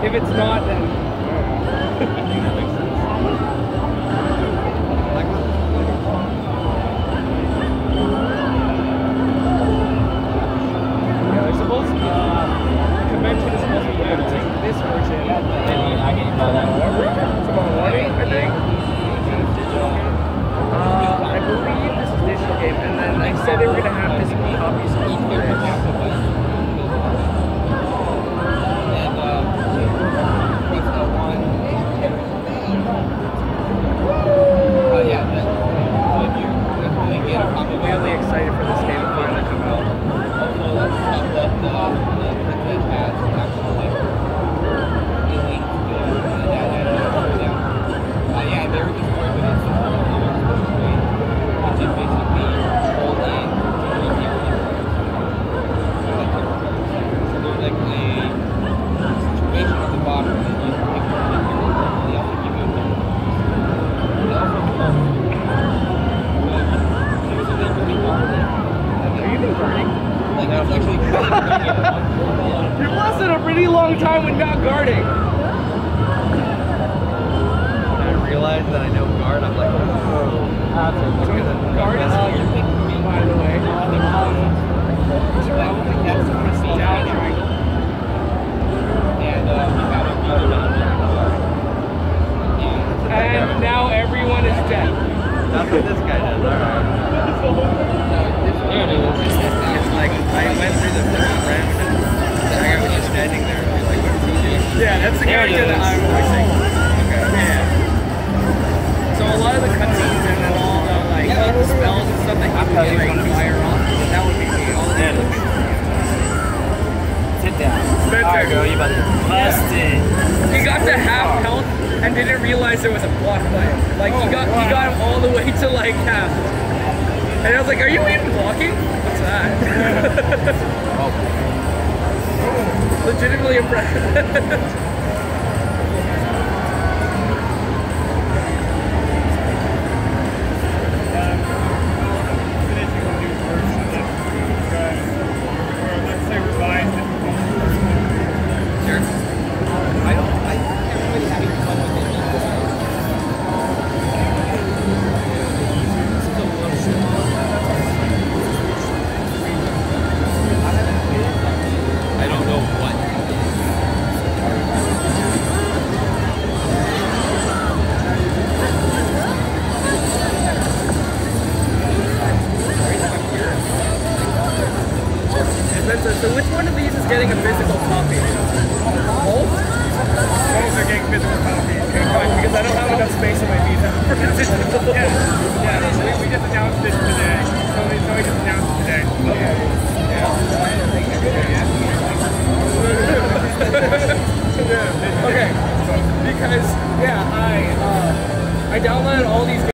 If it's not, then... Convention is supposed to be limiting this version. I can call that tomorrow morning, I think. I believe this is digital game, and then I said they were going to have physical copies of each game. I'm really excited for this game to finally come out. You've lasted a pretty long time when not guarding. When I realized that I know guard, I'm like, oh. Guard is your pick, by the way. I don't think that's the down triangle. And now everyone is dead. That's what this guy does, alright. It's like, I went through the first round, and I was just standing there, and like, what did you do? Yeah, that's the character that I'm voicing. Okay. Yeah. So a lot of the cutscenes and then all the, like, spells and stuff that you can get on fire off, that would be me. All the Sit down. Alright, girl, you about to bust it. He got to half health and didn't realize there was a block button. Like, he got him all the way to, like, half. And I was like, are you even blocking? What's that? Legitimately impressed. So which one of these is getting a physical copy? Both? Both are getting physical copies. Because I don't have enough space on my visa for digital. Yeah, we just announced this today. So we just announced it today. Okay. Okay. Because, yeah, I downloaded all these games.